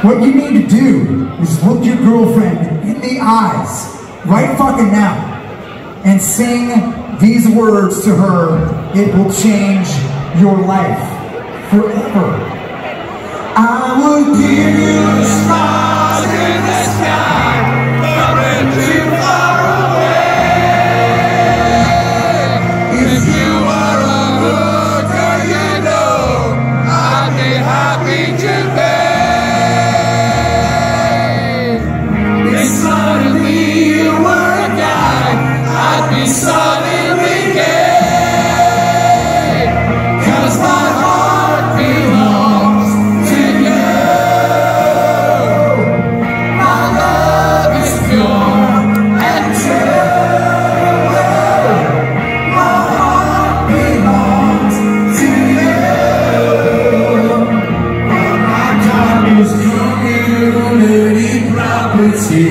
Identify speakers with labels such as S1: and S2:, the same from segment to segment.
S1: What you need to do is look your girlfriend in the eyes, right fucking now, and sing these words to her. It will change your life forever. I will give you the stars in the sky, but we're too far away. If you are a hooker, you know I'd be happy to pay. If suddenly you were a guy, I'd be suddenly gay. 'Cause my heart belongs to you. My love is pure and true. My heart belongs to you. But my car is community property.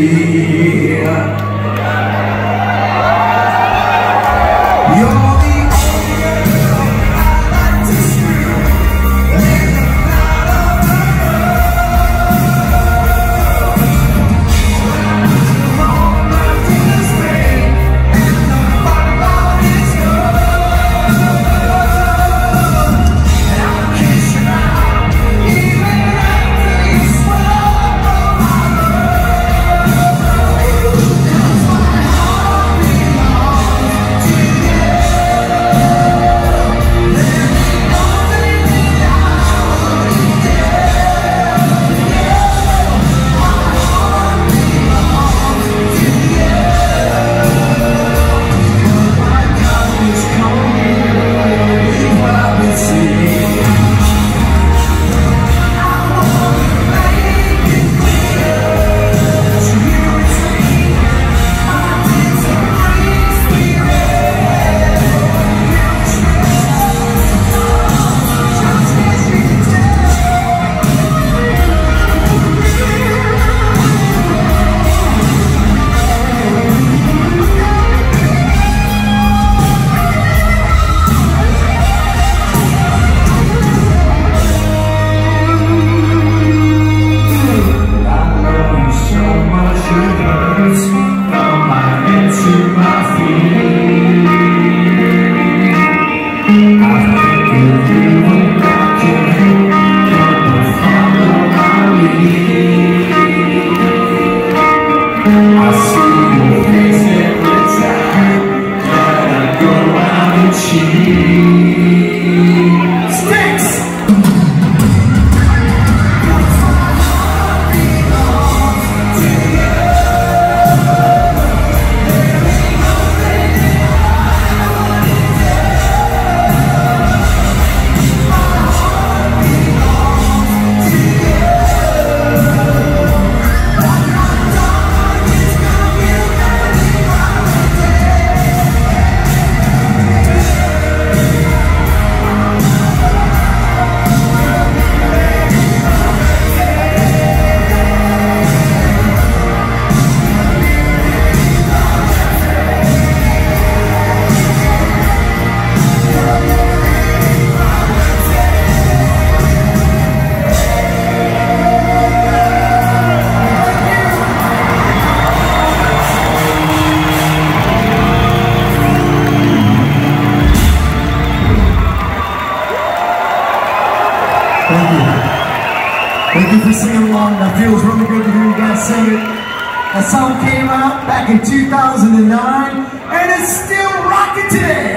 S1: Thank you for singing along. That feels really good to hear you guys sing it. That song came out back in 2009, and it's still rocking today.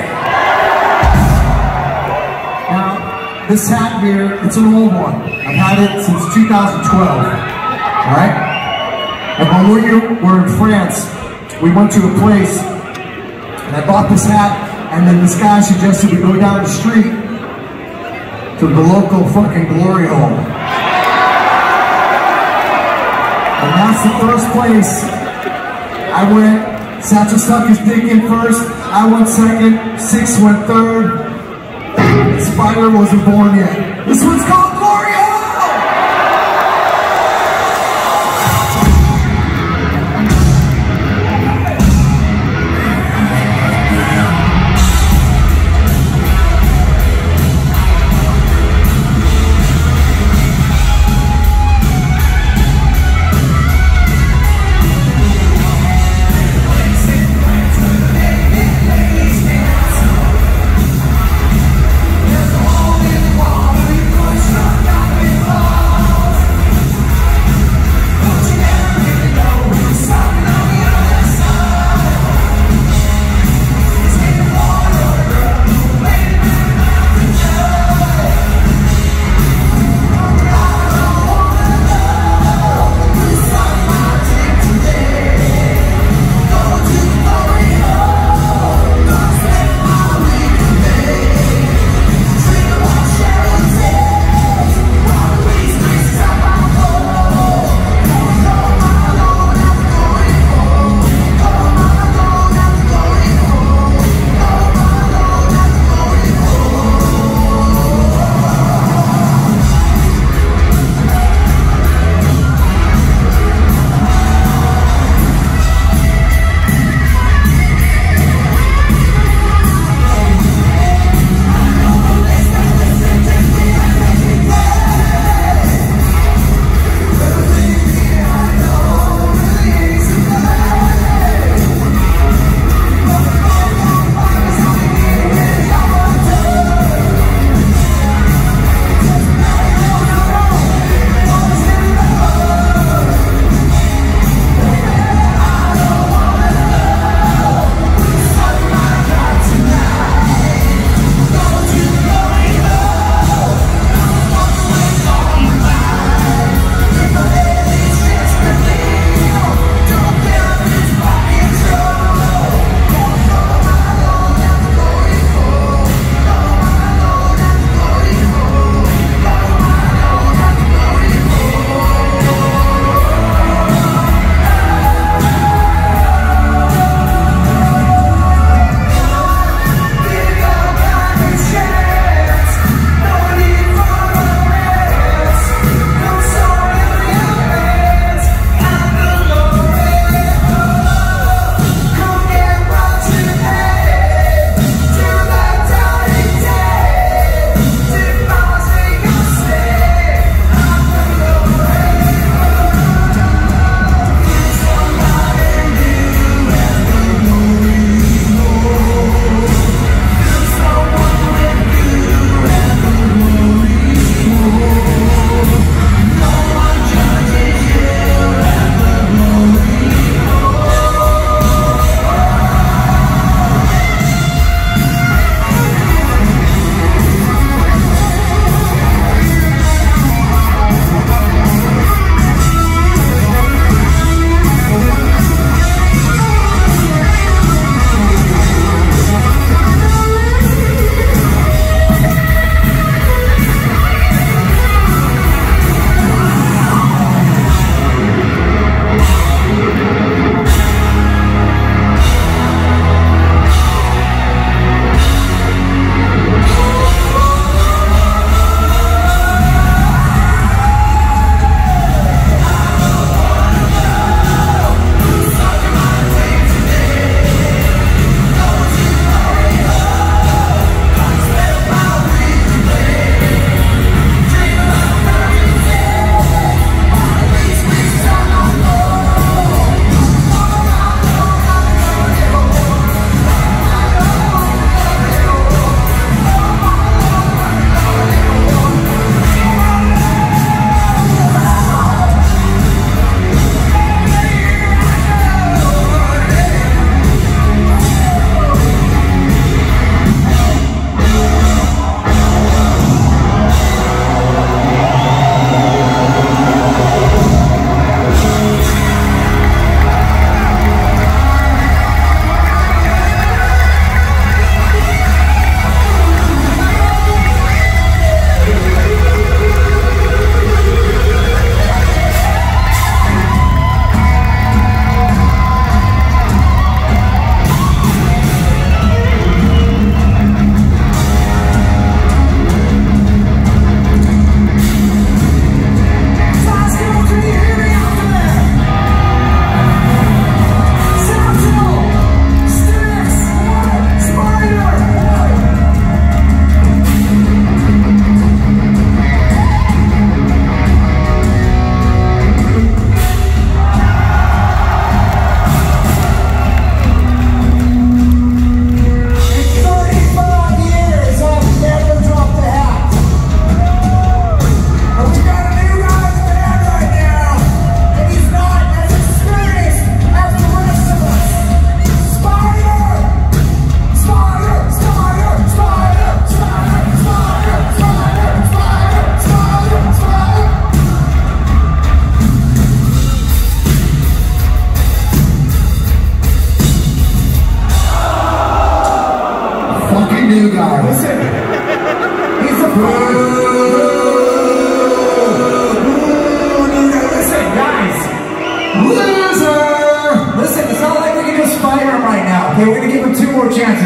S1: Now, this hat here, it's an old one. I've had it since 2012, all right? And when we were in France, we went to a place, and I bought this hat, and then this guy suggested we go down the street to the local fucking glory hole. And that's the first place I went. Satchel stuck his dick in first, I went second, Six went third. Spider wasn't born yet. This one's called Glory Hole!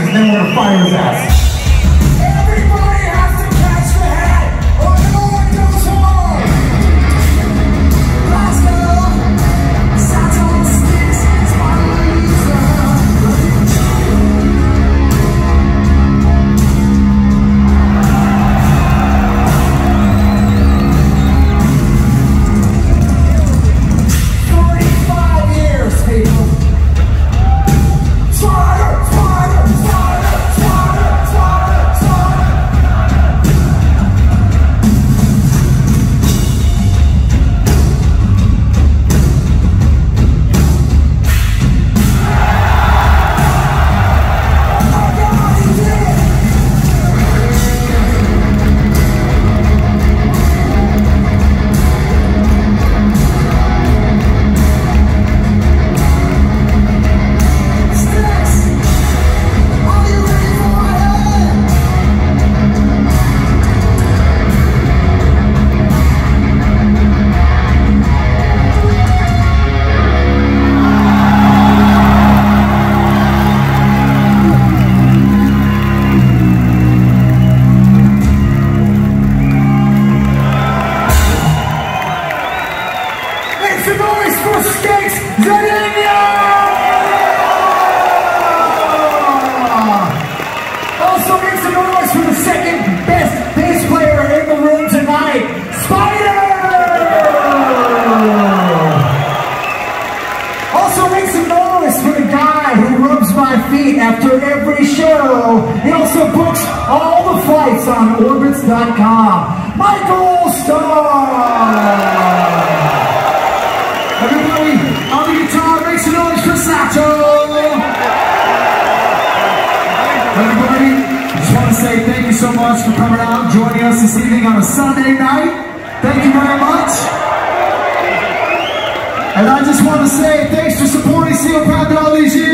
S1: and then we're gonna fire his ass. Everybody has to catch the hat, or no one goes home. Let's go. Sounds on sticks, it's my reason. After every show, he also books all the flights on Orbitz.com. Michael Starr! Everybody on the guitar, make some noise for Satchel! Everybody, I just want to say thank you so much for coming out, joining us this evening on a Sunday night. Thank you very much. And I just want to say thanks for supporting Seal Path all these years.